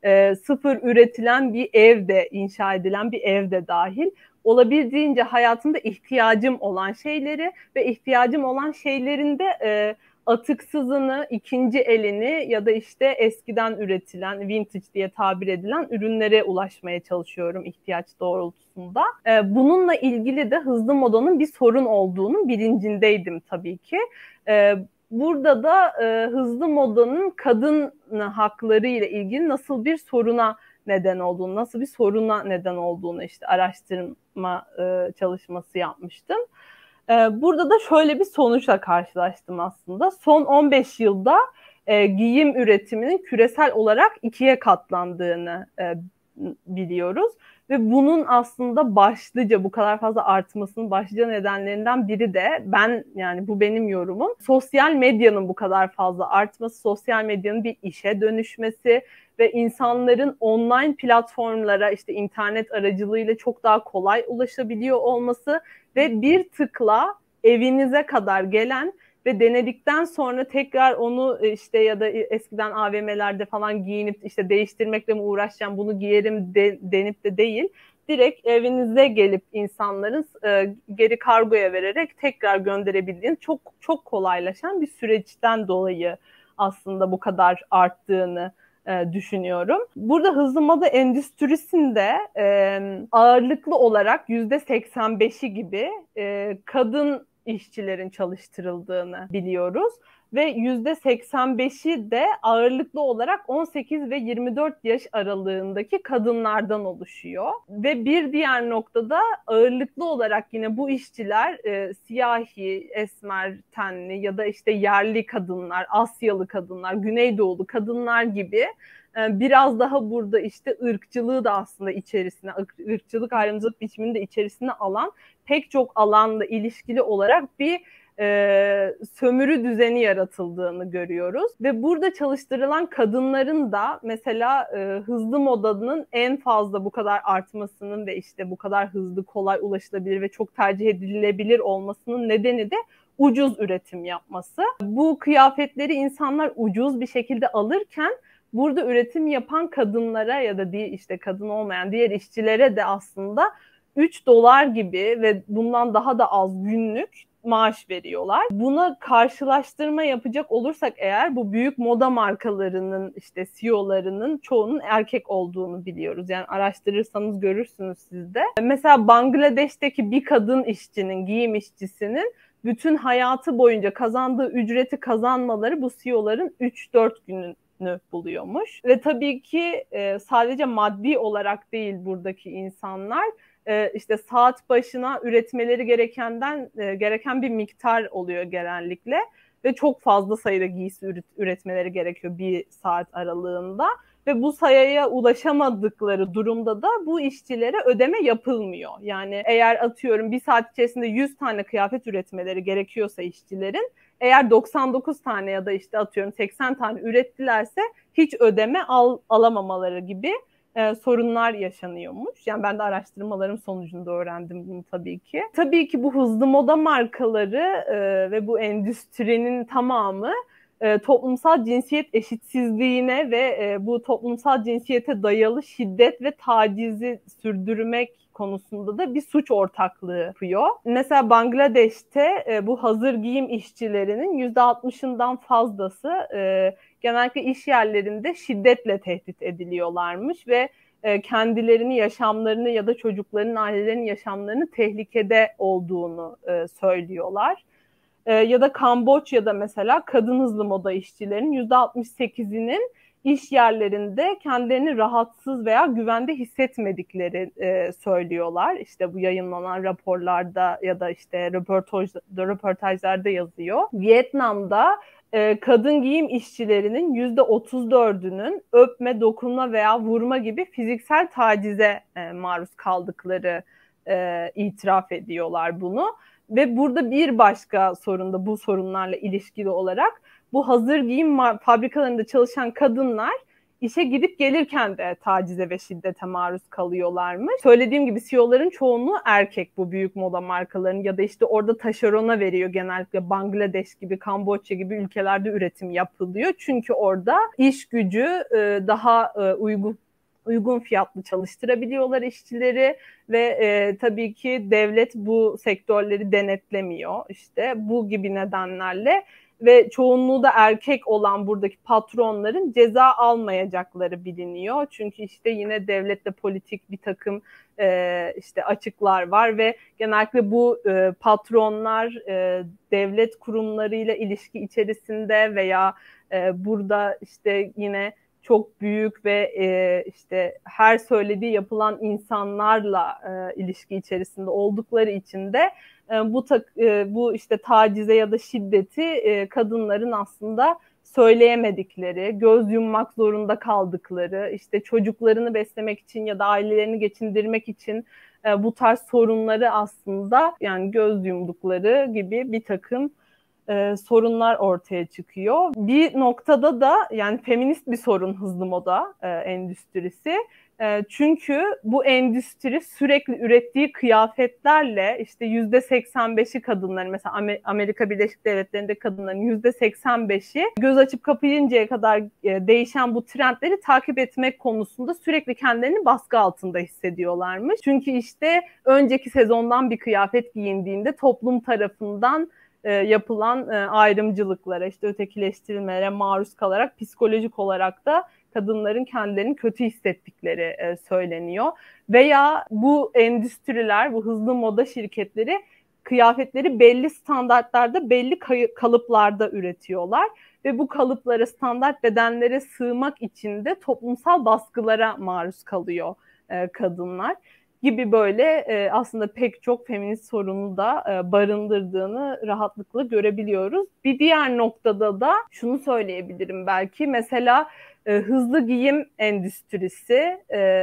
sıfır üretilen bir evde, inşa edilen bir evde dahil olabildiğince hayatımda ihtiyacım olan şeyleri ve ihtiyacım olan şeylerin de atıksızını, ikinci elini ya da işte eskiden üretilen, vintage diye tabir edilen ürünlere ulaşmaya çalışıyorum ihtiyaç doğrultusunda. Bununla ilgili de hızlı modanın bir sorun olduğunun bilincindeydim tabii ki. Burada da hızlı modanın kadın hakları ile ilgili nasıl bir soruna neden olduğunu, nasıl bir soruna neden olduğunu işte araştırma çalışması yapmıştım. Burada da şöyle bir sonuçla karşılaştım aslında. Son 15 yılda giyim üretiminin küresel olarak 2'ye katlandığını biliyoruz. Ve bunun aslında başlıca bu kadar fazla artmasının başlıca nedenlerinden biri de yani bu benim yorumum. Sosyal medyanın bu kadar fazla artması, sosyal medyanın bir işe dönüşmesi ve insanların online platformlara işte internet aracılığıyla çok daha kolay ulaşabiliyor olması ve bir tıkla evinize kadar gelen ve denedikten sonra tekrar onu işte ya da eskiden AVM'lerde falan giyinip işte değiştirmekle mi uğraşacağım bunu giyerim denip de değil. Direkt evinize gelip insanların geri kargoya vererek tekrar gönderebildiğiniz çok çok kolaylaşan bir süreçten dolayı aslında bu kadar arttığını düşünüyorum. Burada hızlı moda endüstrisinde ağırlıklı olarak %85'i gibi kadın işçilerin çalıştırıldığını biliyoruz. Ve %85'i de ağırlıklı olarak 18 ve 24 yaş aralığındaki kadınlardan oluşuyor. Ve bir diğer noktada ağırlıklı olarak yine bu işçiler siyahi, esmer tenli ya da işte yerli kadınlar, Asyalı kadınlar, Güneydoğulu kadınlar gibi biraz daha burada işte ırkçılığı da aslında içerisine, ırkçılık ayrımcılık biçimini de içerisine alan pek çok alanla ilişkili olarak bir sömürü düzeni yaratıldığını görüyoruz. Ve burada çalıştırılan kadınların da mesela hızlı modanın en fazla bu kadar artmasının ve işte bu kadar hızlı, kolay ulaşılabilir ve çok tercih edilebilir olmasının nedeni de ucuz üretim yapması. Bu kıyafetleri insanlar ucuz bir şekilde alırken burada üretim yapan kadınlara ya da işte kadın olmayan diğer işçilere de aslında $3 gibi ve bundan daha da az günlük maaş veriyorlar. Buna karşılaştırma yapacak olursak eğer bu büyük moda markalarının işte CEO'larının çoğunun erkek olduğunu biliyoruz. Yani araştırırsanız görürsünüz siz de. Mesela Bangladeş'teki bir kadın işçinin, giyim işçisinin bütün hayatı boyunca kazandığı ücreti kazanmaları bu CEO'ların 3-4 günün buluyormuş. Ve tabii ki sadece maddi olarak değil buradaki insanlar işte saat başına üretmeleri gereken bir miktar oluyor genellikle ve çok fazla sayıda giysi üretmeleri gerekiyor bir saat aralığında ve bu sayıya ulaşamadıkları durumda da bu işçilere ödeme yapılmıyor. Yani eğer atıyorum bir saat içerisinde 100 tane kıyafet üretmeleri gerekiyorsa işçilerin eğer 99 tane ya da işte atıyorum 80 tane ürettilerse hiç ödeme alamamaları gibi sorunlar yaşanıyormuş. Yani ben de araştırmalarım sonucunda öğrendim bunu tabii ki. Tabii ki bu hızlı moda markaları ve bu endüstrinin tamamı toplumsal cinsiyet eşitsizliğine ve bu toplumsal cinsiyete dayalı şiddet ve tacizi sürdürmek konusunda da bir suç ortaklığı yapıyor. Mesela Bangladeş'te bu hazır giyim işçilerinin %60'ından fazlası genellikle iş yerlerinde şiddetle tehdit ediliyorlarmış ve kendilerini, yaşamlarını ya da çocuklarının, ailelerinin yaşamlarını tehlikede olduğunu söylüyorlar. Ya da Kamboçya'da mesela kadın hızlı moda işçilerinin %68'inin iş yerlerinde kendilerini rahatsız veya güvende hissetmedikleri söylüyorlar. İşte bu yayınlanan raporlarda ya da işte röportajlarda yazıyor. Vietnam'da kadın giyim işçilerinin %34'ünün öpme, dokunma veya vurma gibi fiziksel tacize maruz kaldıkları itiraf ediyorlar bunu. Ve burada bir başka sorun da bu sorunlarla ilişkili olarak bu hazır giyim fabrikalarında çalışan kadınlar işe gidip gelirken de tacize ve şiddete maruz kalıyorlarmış. Söylediğim gibi CEO'ların çoğunluğu erkek, bu büyük moda markalarının, ya da işte orada taşerona veriyor, genellikle Bangladeş gibi, Kamboçya gibi ülkelerde üretim yapılıyor. Çünkü orada iş gücü daha uygun fiyatlı çalıştırabiliyorlar işçileri ve tabii ki devlet bu sektörleri denetlemiyor. İşte bu gibi nedenlerle ve çoğunluğu da erkek olan buradaki patronların ceza almayacakları biliniyor. Çünkü işte yine devlette politik bir takım işte açıklar var ve genellikle bu patronlar devlet kurumlarıyla ilişki içerisinde veya burada işte yine çok büyük ve işte her söylediği yapılan insanlarla ilişki içerisinde oldukları için de bu işte tacize ya da şiddeti kadınların aslında söyleyemedikleri, göz yummak zorunda kaldıkları, işte çocuklarını beslemek için ya da ailelerini geçindirmek için bu tarz sorunları aslında yani göz yumdukları gibi bir takım sorunlar ortaya çıkıyor. Bir noktada da yani feminist bir sorun hızlı moda endüstrisi. Çünkü bu endüstri sürekli ürettiği kıyafetlerle işte %85'i kadınların, mesela Amerika Birleşik Devletleri'nde kadınların %85'i göz açıp kapayıncaya kadar değişen bu trendleri takip etmek konusunda sürekli kendilerini baskı altında hissediyorlarmış. Çünkü işte önceki sezondan bir kıyafet giyindiğinde toplum tarafından yapılan ayrımcılıklara, işte ötekileştirilmelere maruz kalarak psikolojik olarak da kadınların kendilerini kötü hissettikleri söyleniyor. Veya bu endüstriler, bu hızlı moda şirketleri kıyafetleri belli standartlarda, belli kalıplarda üretiyorlar ve bu kalıplara, standart bedenlere sığmak için de toplumsal baskılara maruz kalıyor kadınlar gibi böyle aslında pek çok feminist sorunu da barındırdığını rahatlıkla görebiliyoruz. Bir diğer noktada da şunu söyleyebilirim belki. Mesela hızlı giyim endüstrisi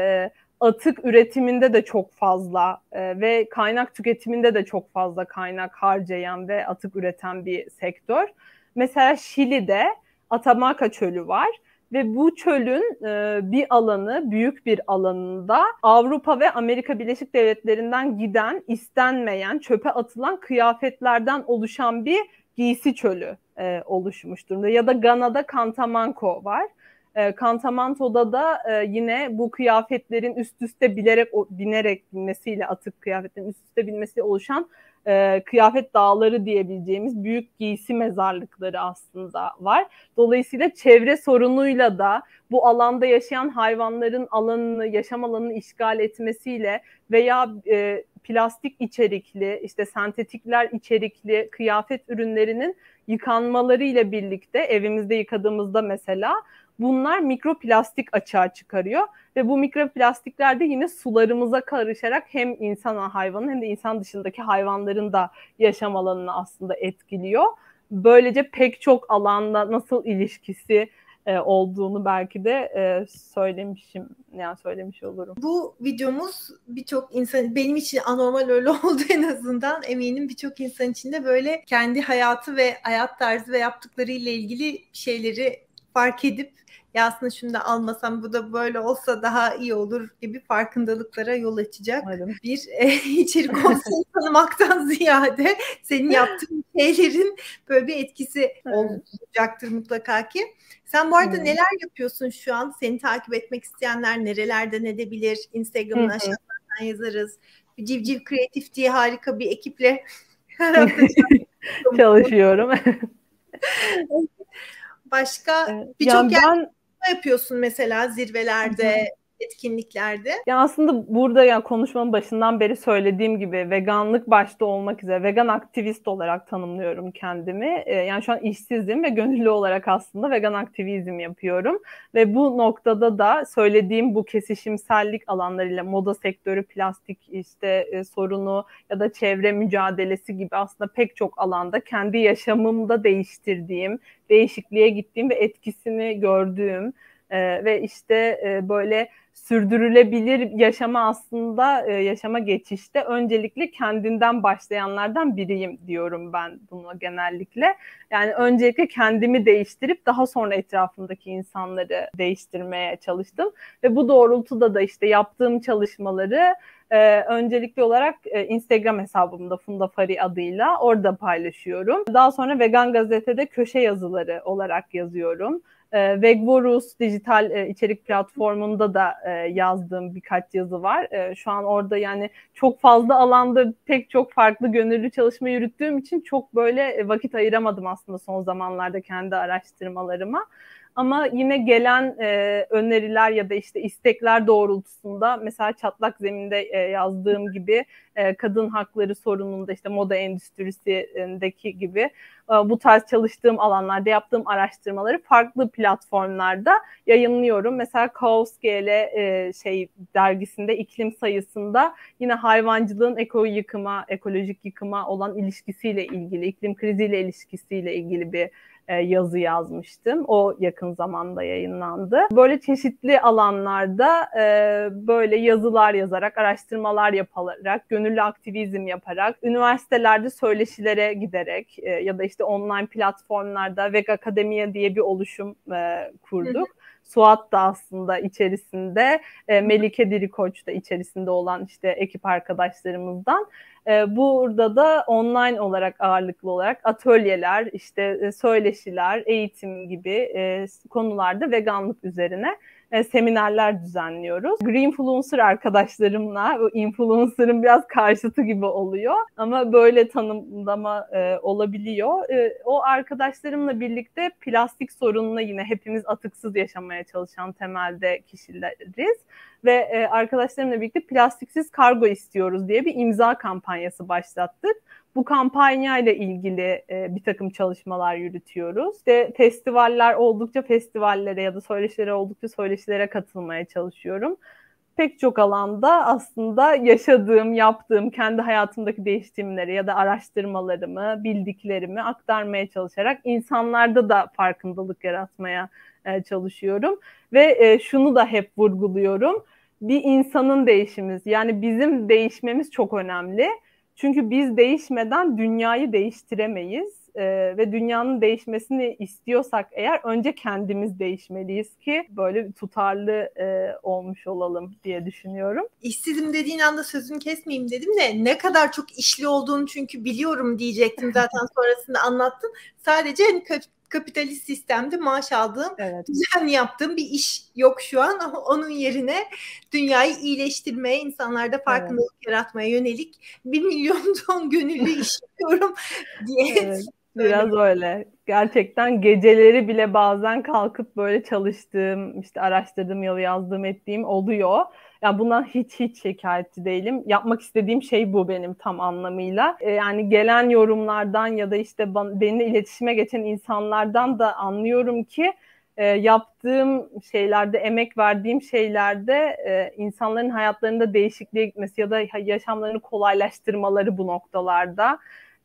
atık üretiminde de çok fazla ve kaynak tüketiminde de çok fazla kaynak harcayan ve atık üreten bir sektör. Mesela Şili'de Atacama Çölü var. Ve bu çölün bir alanı, büyük bir alanında Avrupa ve Amerika Birleşik Devletleri'nden giden, istenmeyen, çöpe atılan kıyafetlerden oluşan bir giysi çölü oluşmuş durumda. Ya da Gana'da Kantamanko var. Kantamanto'da da yine bu kıyafetlerin üst üste binerek binmesiyle, atık kıyafetlerin üst üste binmesiyle oluşan kıyafet dağları diyebileceğimiz büyük giysi mezarlıkları aslında var. Dolayısıyla çevre sorunuyla da bu alanda yaşayan hayvanların alanını, yaşam alanını işgal etmesiyle veya plastik içerikli, işte sentetikler içerikli kıyafet ürünlerinin yıkanmalarıyla birlikte evimizde yıkadığımızda mesela bunlar mikroplastik açığa çıkarıyor ve bu mikroplastikler de yine sularımıza karışarak hem insan hayvanın hem de insan dışındaki hayvanların da yaşam alanını aslında etkiliyor. Böylece pek çok alanda nasıl ilişkisi olduğunu belki de söylemiş olurum. Bu videomuz birçok insan, benim için anormal öyle oldu en azından, eminim birçok insan için de böyle kendi hayatı ve hayat tarzı ve yaptıklarıyla ilgili şeyleri fark edip ya aslında şunu da almasam, bu da böyle olsa daha iyi olur gibi farkındalıklara yol açacak bir içerik konseri tanımaktan ziyade senin yaptığın şeylerin böyle bir etkisi olacaktır mutlaka ki. Sen bu arada neler yapıyorsun şu an? Seni takip etmek isteyenler nerelerden edebilir? Instagram'ın aşağıdan yazarız. Civciv Kreatif diye harika bir ekiple her hafta çalışıyorum. Başka birçok yerde yapıyorsun mesela, zirvelerde, etkinliklerde. Ya aslında burada yani konuşmanın başından beri söylediğim gibi veganlık başta olmak üzere vegan aktivist olarak tanımlıyorum kendimi. Yani şu an işsizim ve gönüllü olarak aslında vegan aktivizm yapıyorum. Ve bu noktada da söylediğim bu kesişimsellik alanlarıyla moda sektörü, plastik işte sorunu ya da çevre mücadelesi gibi aslında pek çok alanda kendi yaşamımda değiştirdiğim, değişikliğe gittiğim ve etkisini gördüğüm ve işte böyle sürdürülebilir yaşama aslında yaşama geçişte öncelikle kendinden başlayanlardan biriyim diyorum ben buna genellikle. Yani öncelikle kendimi değiştirip daha sonra etrafımdaki insanları değiştirmeye çalıştım. Ve bu doğrultuda da işte yaptığım çalışmaları öncelikli olarak Instagram hesabımda Funda Fari adıyla orada paylaşıyorum. Daha sonra Vegan Gazete'de köşe yazıları olarak yazıyorum. Vegvorus dijital içerik platformunda da yazdığım birkaç yazı var. Şu an orada yani çok fazla alanda pek çok farklı gönüllü çalışma yürüttüğüm için çok böyle vakit ayıramadım aslında son zamanlarda kendi araştırmalarıma. Ama yine gelen öneriler ya da işte istekler doğrultusunda mesela Çatlak Zemin'de yazdığım gibi kadın hakları sorununda işte moda endüstrisindeki gibi bu tarz çalıştığım alanlarda yaptığım araştırmaları farklı platformlarda yayınlıyorum. Mesela Kaos GL dergisinde iklim sayısında yine hayvancılığın ekolojik yıkıma olan ilişkisiyle ilgili, iklim kriziyle ilişkisiyle ilgili bir yazı yazmıştım. O yakın zamanda yayınlandı. Böyle çeşitli alanlarda böyle yazılar yazarak, araştırmalar yaparak, gönüllü aktivizm yaparak, üniversitelerde söyleşilere giderek ya da işte online platformlarda Veg Akademiya diye bir oluşum kurduk. Suat da aslında içerisinde, Melike Dirikoç da içerisinde olan işte ekip arkadaşlarımızdan. Burada da online olarak ağırlıklı olarak atölyeler, işte söyleşiler, eğitim gibi konularda veganlık üzerine seminerler düzenliyoruz. Greenfluencer arkadaşlarımla, bu influencer'ın biraz karşıtı gibi oluyor ama böyle tanımlama olabiliyor. O arkadaşlarımla birlikte plastik sorununa yine hepimiz atıksız yaşamaya çalışan temelde kişileriz. Ve arkadaşlarımla birlikte plastiksiz kargo istiyoruz diye bir imza kampanyası başlattık. Bu kampanyayla ilgili bir takım çalışmalar yürütüyoruz. İşte festivaller oldukça festivallere ya da söyleşilere oldukça söyleşilere katılmaya çalışıyorum. Pek çok alanda aslında yaşadığım, yaptığım, kendi hayatımdaki değişimleri ya da araştırmalarımı, bildiklerimi aktarmaya çalışarak insanlarda da farkındalık yaratmaya çalışıyorum. Ve şunu da hep vurguluyorum. Bir insanın değişimiz, yani bizim değişmemiz çok önemli. Çünkü biz değişmeden dünyayı değiştiremeyiz. Ve dünyanın değişmesini istiyorsak eğer önce kendimiz değişmeliyiz ki böyle tutarlı olmuş olalım diye düşünüyorum. İşsizim dediğin anda sözünü kesmeyeyim dedim de ne kadar çok işli olduğunu çünkü biliyorum diyecektim zaten sonrasında anlattın. Sadece hani kapitalist sistemde maaş aldığım, düzenli yaptığım bir iş yok şu an ama onun yerine dünyayı iyileştirmeye, insanlarda farkındalık yaratmaya yönelik 1 milyon ton gönüllü iş yapıyorum diye. Biraz öyle. Gerçekten geceleri bile bazen kalkıp böyle çalıştığım, işte araştırdığım ya da yazdığım ettiğim oluyor. Yani bundan hiç şikayetçi değilim. Yapmak istediğim şey bu benim tam anlamıyla. Yani gelen yorumlardan ya da işte benimle iletişime geçen insanlardan da anlıyorum ki yaptığım şeylerde, emek verdiğim şeylerde insanların hayatlarında değişikliğe gitmesi ya da yaşamlarını kolaylaştırmaları bu noktalarda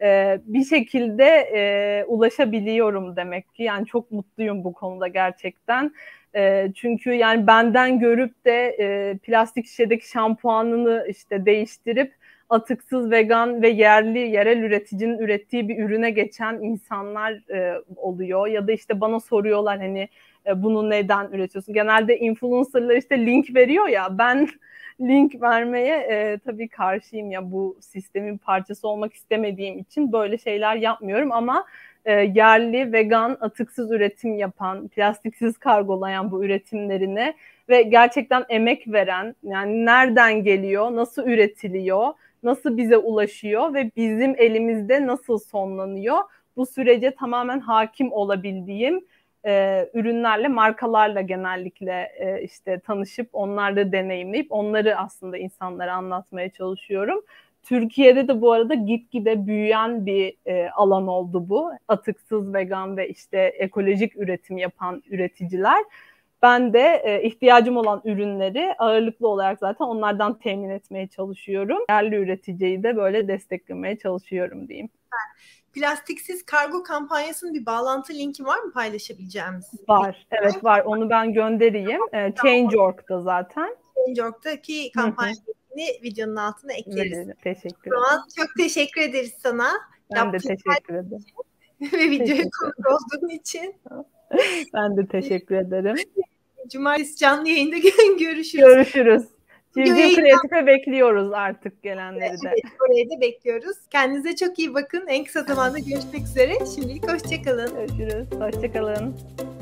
bir şekilde ulaşabiliyorum demek ki. Yani çok mutluyum bu konuda gerçekten. Çünkü yani benden görüp de plastik şişedeki şampuanını işte değiştirip atıksız, vegan ve yerel üreticinin ürettiği bir ürüne geçen insanlar oluyor. Ya da işte bana soruyorlar hani bunu neden üretiyorsun? Genelde influencerlar işte link veriyor ya, ben link vermeye tabii karşıyım ya, bu sistemin parçası olmak istemediğim için böyle şeyler yapmıyorum ama yerli, vegan, atıksız üretim yapan, plastiksiz kargolayan bu üretimlerine ve gerçekten emek veren, yani nereden geliyor, nasıl üretiliyor, nasıl bize ulaşıyor ve bizim elimizde nasıl sonlanıyor, bu sürece tamamen hakim olabildiğim ürünlerle, markalarla genellikle işte tanışıp onlarla deneyimleyip onları aslında insanlara anlatmaya çalışıyorum. Türkiye'de de bu arada gitgide büyüyen bir alan oldu bu. Atıksız, vegan ve işte ekolojik üretim yapan üreticiler. Ben de ihtiyacım olan ürünleri ağırlıklı olarak zaten onlardan temin etmeye çalışıyorum. Yerli üreticiyi de böyle desteklemeye çalışıyorum diyeyim. Plastiksiz kargo kampanyasının bir bağlantı linki var mı paylaşabileceğimiz? Var, evet var. Onu ben göndereyim. Change.org'da zaten. Change.org'daki kampanya linkini videonun altına ekleriz. Teşekkür O ederim. zaman çok teşekkür ederiz sana. Ben de teşekkür ederim. Ve videoya konuk olduğun için. Ben de teşekkür ederim. Cumartesi canlı yayında görüşürüz. Görüşürüz. Civciv Kreatif'e bekliyoruz artık gelenleri de. Evet, oraya da bekliyoruz. Kendinize çok iyi bakın. En kısa zamanda görüşmek üzere. Şimdilik hoşçakalın. Görüşürüz. Hoşçakalın.